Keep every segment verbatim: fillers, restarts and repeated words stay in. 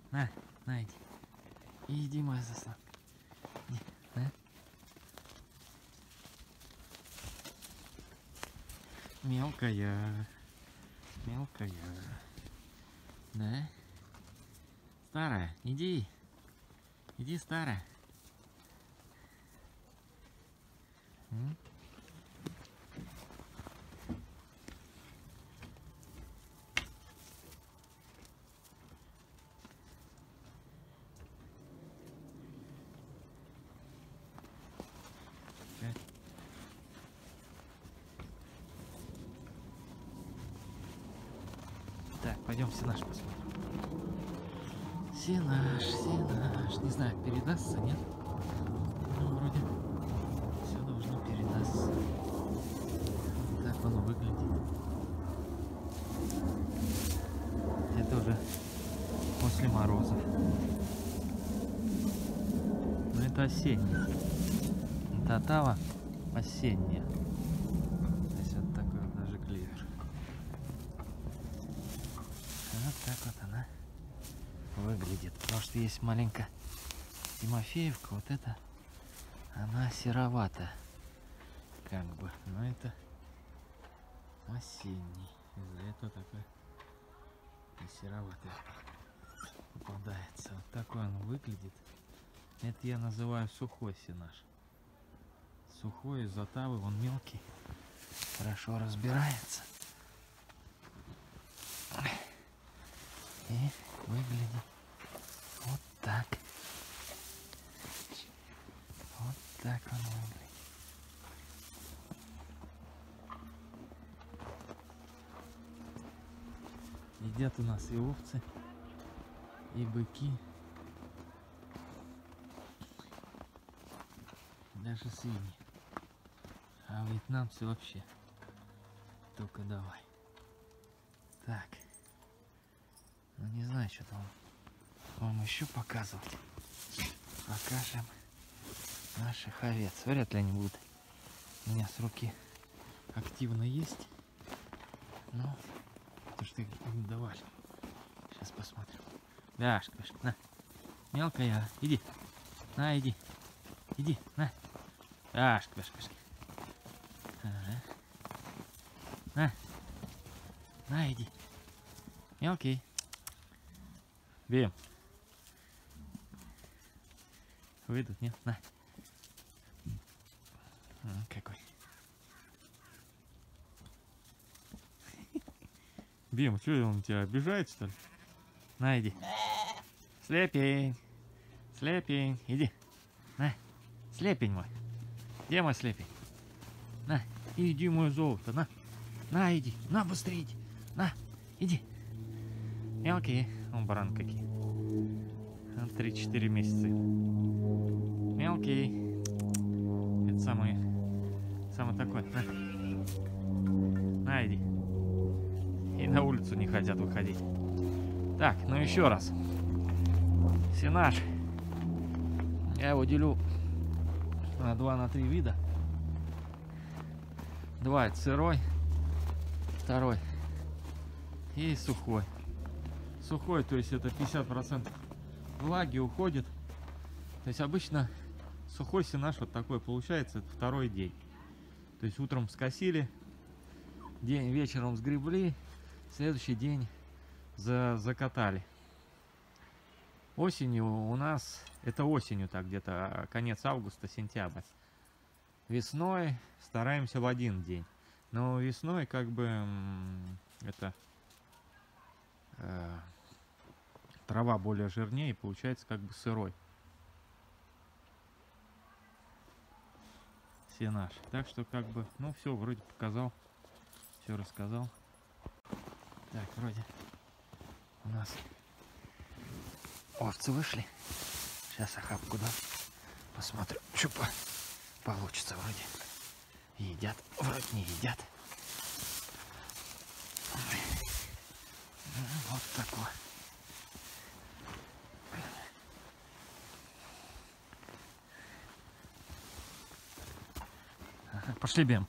На, на, иди. Иди, моя заслонка. Иди, на. Мелкая. Мелкая. Да? Старая, иди. Иди, старая. М? Так, пойдем Сенаж посмотрим. Сенаж, Сенаж. Не знаю, передастся, нет? Ну, вроде все должно передастся. Так оно выглядит. Это уже после морозов. Но это осеннее. Татава осенняя. То есть вот такой вот даже клевер. Вот так вот она выглядит. Потому что есть маленькая Тимофеевка. Вот это она серовата. Как бы. Но это осенний. Из-за этого такой и сероватый попадается. Вот такой он выглядит. Это я называю сухой сенаж. Сухой из Оттавы, он мелкий. Хорошо разбирается. И выглядит вот так. Вот так он выглядит. Едят у нас и овцы, и быки, даже свиньи. А вьетнамцы вообще только давай. Так. Ну не знаю, что там вам еще показывать. Покажем наших овец. Вряд ли они будут у меня с руки активно есть. Ну, то что их не давали. Сейчас посмотрим. Дашка, на. Мелкая, иди. На, иди. Иди, на. Дашка, Дашка, Дашка. Ага. На. На, иди. Мелкий. Бем. Выйдут, нет? На. А, какой. Бем, что он тебя обижает, что ли? На, иди. Слепень. Слепень, иди. На. Слепень мой. Где мой слепень? На, иди, мое золото, на. На, иди. На, быстрее иди. На, иди. Мелкие. Вон баран какие. три-четыре месяца. Мелкий. Это самый, самый такой. На. На, иди. И на улицу не хотят выходить. Так, ну еще раз. Сенаж. Я его делю на два-три вида. Два это сырой, второй и сухой. Сухой, то есть это пятьдесят процентов влаги уходит. То есть обычно сухой сенаж вот такой получается, это второй день. То есть утром скосили, день вечером сгребли, следующий день за, закатали. Осенью у нас, это осенью так где-то, конец августа, сентябрь. Весной стараемся в один день. Но весной как бы это э, трава более жирнее, получается как бы сырой сенаж. Так что как бы, ну все, вроде показал, все рассказал. Так, вроде у нас овцы вышли. Сейчас охапку дам. Посмотрю, что по получится вроде. Едят, вроде не едят. Вот такое. Ага, пошли бем.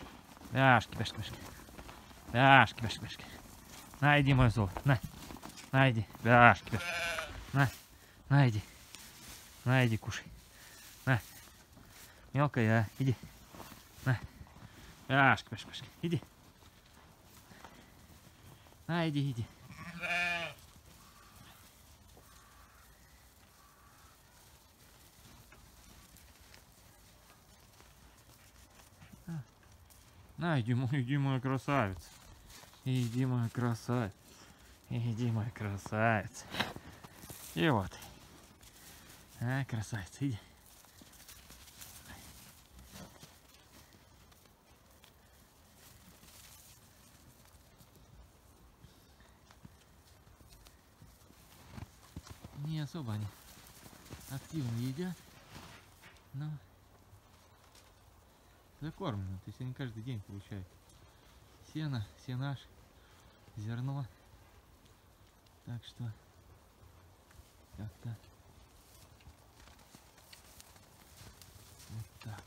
Дашки, дашки, дашки. Дашки, дашки, дашки. На, иди, мой золото. На. На, иди. Пяшки, пяшки. На, на, иди. На, иди, кушай. На. Мелкая, а, иди. На. Пяшки, пяшки, пяшки. Иди. На, иди, иди. На, иди, мой, иди, моя красавица. Иди, моя красавица. Иди, моя красавица. И вот. А, красавица, иди. Не особо они активно едят, но закормлены. То есть они каждый день получают сено, сенаж, зерно. Так что как-то вот так.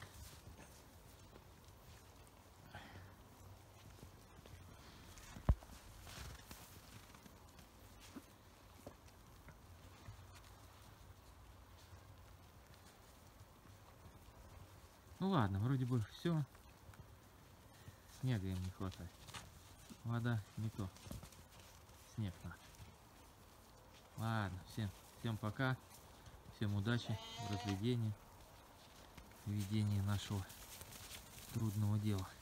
Ну ладно, вроде бы все. Снега им не хватает. Вода не то. Снег надо. Ладно, всем, всем пока. Всем удачи в разведении, в ведении нашего трудного дела.